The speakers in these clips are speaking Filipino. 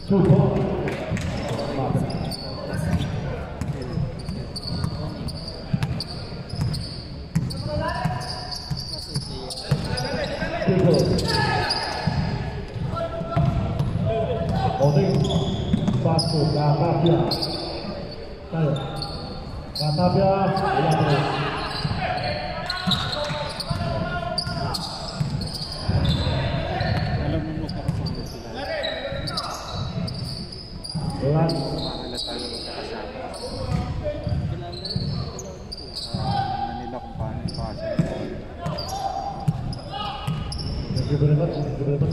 2 points. Passo da Tapia. Tayo. Da Tapia. Wala pa rin. Alam mo magkakasama sila. Wala. Para tayo magkakasama. Manila kung paano yung pasa. Thank you very much. Thank you very much.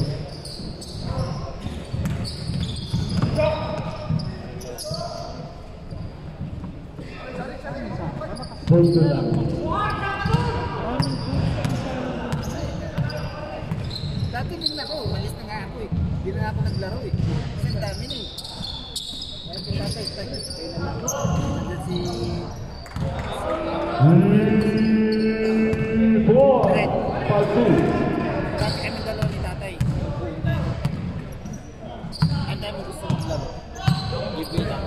Punto lang. Dati din ako, malis na nga ako eh. Hindi na ako naglaro eh. Kasi ang dami na eh. Kaya pinatay, tayo na lang. Nandiyan si... 4, 5-2. Dati kami dalawa ni tatay. Ang dami gusto maglaro. Libre lang.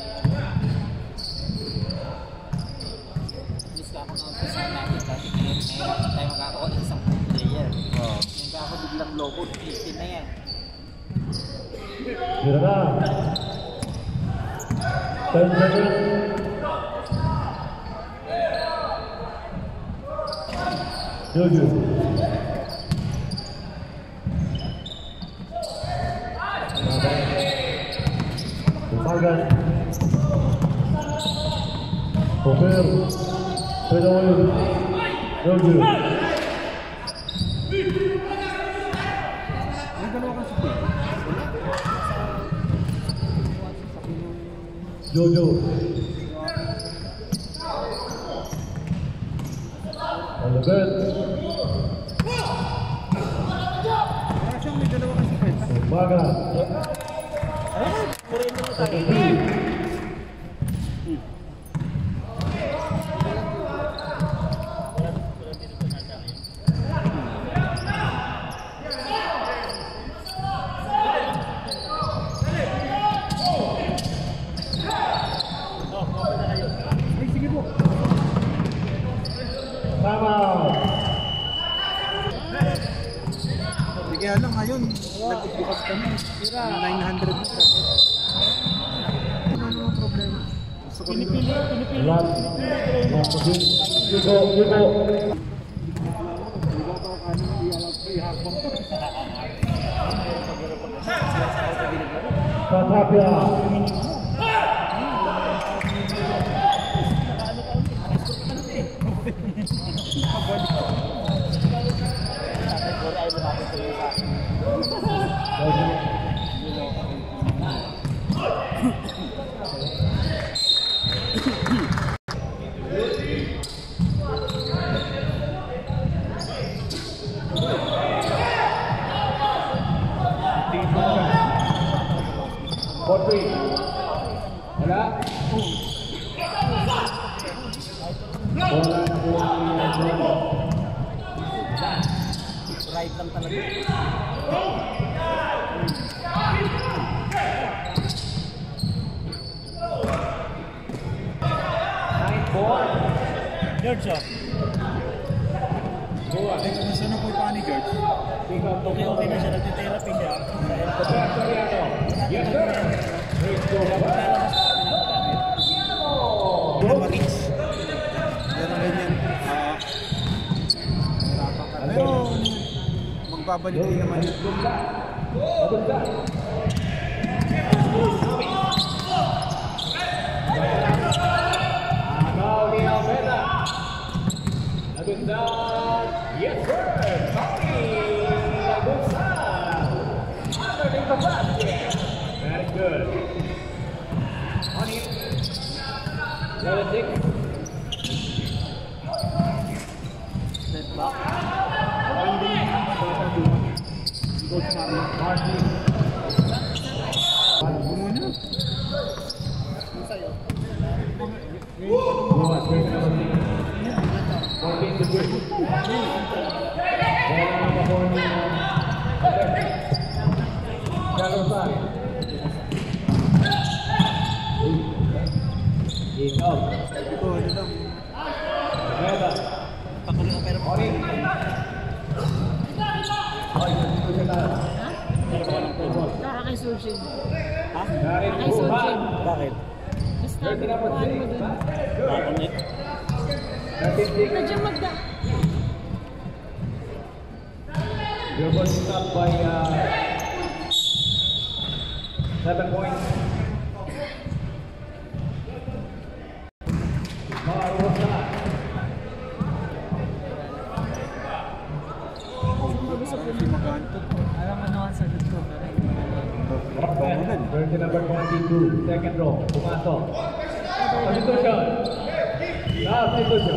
Gusto ako na umpisa namin. Dati ngayon tayo makakakuha ng isang player. Hindi ako biglang lobo. 15 na yan. Tira na. 10 seconds. Jojo. Tumagan. Popper. Pedawin. Jojo. Jojo. On the bed. Tumagan. Kaya lang ngayon, nagbubukas kami. 900 na. Ano ang problema? Pinipili. Tatapia. Right lang talaga. George, Saan po pa ni George? okay na siya. Nag-therapy siya. Yes, sir. Maris. Yan ang ganyan. Pero magbabalik din naman yun. Yes, sir. Underneath the basket. Very good. On it. Let it dig. Step back. Marty. Muna. Sa'yo. 14 to 3. Carlos Kaka kay Surgeon. Ha? Kay Surgeon. Bakit? Basta, kuhaan mo dun. Nakakamit. Medyo magda. You're going to stop by 7 points. Alam mo naman sa gusto. Jersey number 22, second row. Pumasok. Substitution. Substitution.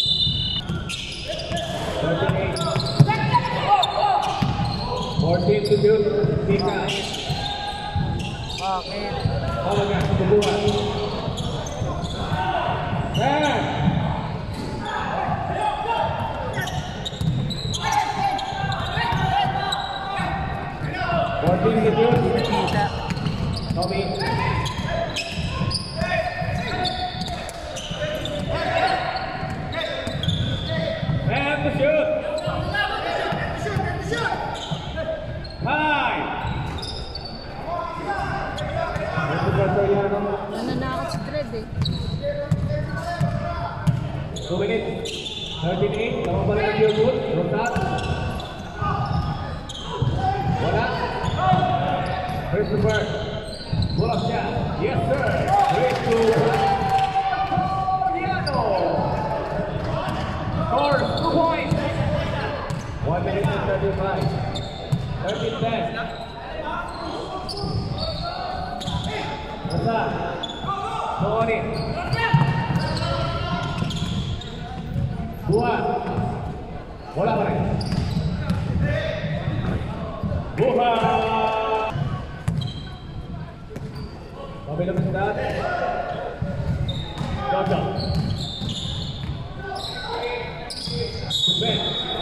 38. 14 to shoot. Pick out. Bakit? Tama nga, subuhan. 10. Kita. Tommy. And the shoot. High. Nananakot si Dred eh. 2 minutes. 13-8. Tama pa rin ang field goal. Rotat. Wala. Christopher. Pull up shot. Yes, sir. 3-2. Piano. Scores 2 points. 1 minute and 35. 13-10. Rotat. Tony. Buat. Bola pa rin. Buhat. Kabilang stat. Gagawin. Ben.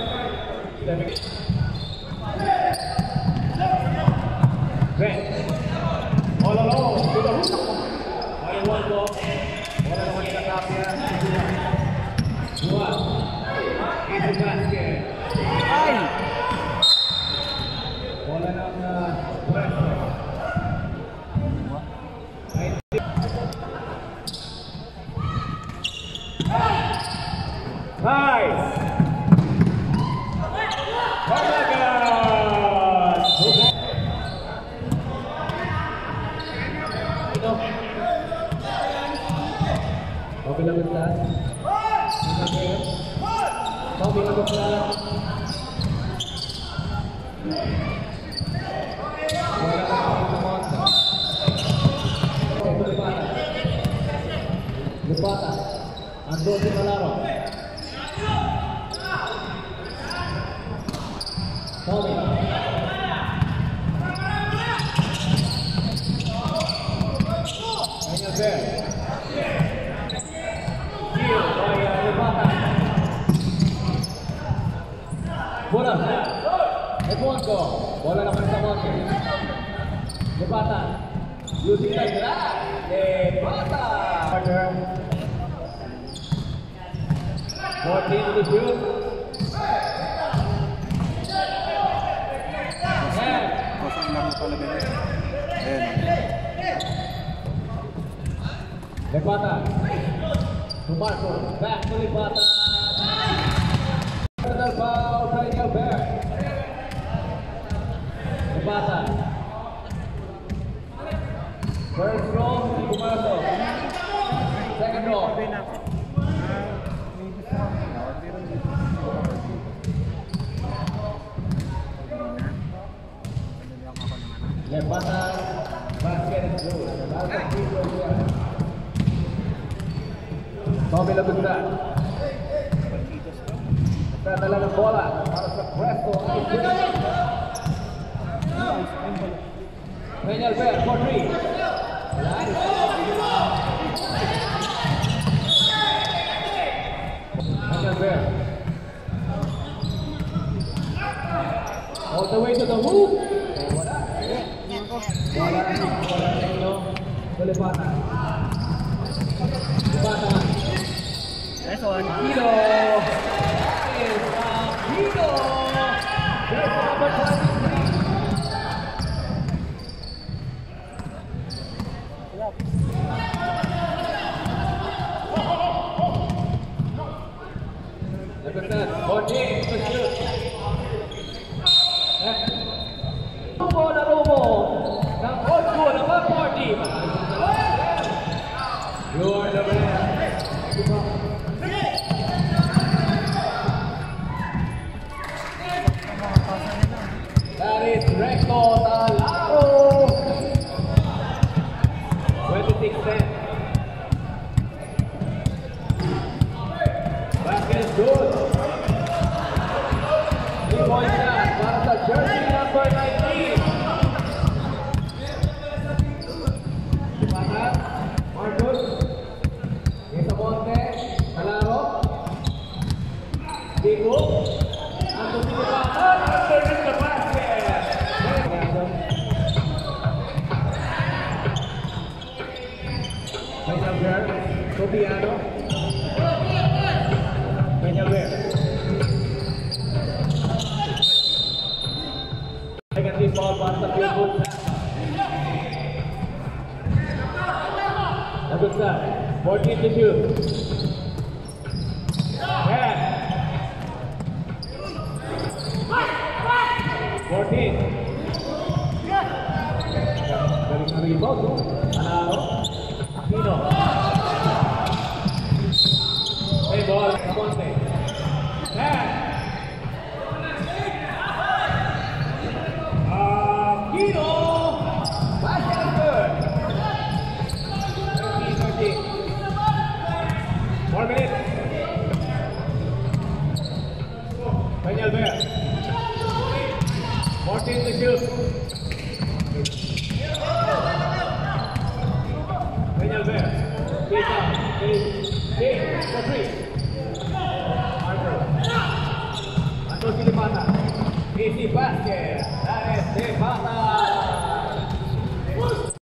Ben. All alone. Ay, one ball. Wala naman itatap niya. Buat. Into basket. Ay! Bola ng Presto. Nice! Balagan! Kabilang stat. Kabilang stat. Lupata. Andun si Malaro. Tommy. Daniel Bear. Steal by Lupata. Bola. Edwonco. Bola naman sa Monte. Lupata. Using the grab. Lupata. 14 to shoot. Kosong lang pala ba yun? Ayan. Lipata. Tumarco. Back to Lipata. Another foul. Daniel Bear. Lipata. First row. Tumarco. Second row. Lipata. Basket is good. Basket is good. Tommy Lagunda. Nagdadala ng bola para sa Presto. Daniel Bear for 3. Daniel Bear. All the way to the hoop. Wala. Wala ito. Lipata. Lipata. Nice one. Hito. Hito. Number team ball para sa field goal. Good start. 14 to shoot. 10. 14. Galing na rebound, no? Anaro. Aquino. Hey, ball. Camonte. 10. Aquino. Basket good. 4 minutes. Daniel Bear. 14 to shoot. Daniel Bear. Take out. Take for 3. Arthur. Anton Silipata. Easy basket. That is Silipata.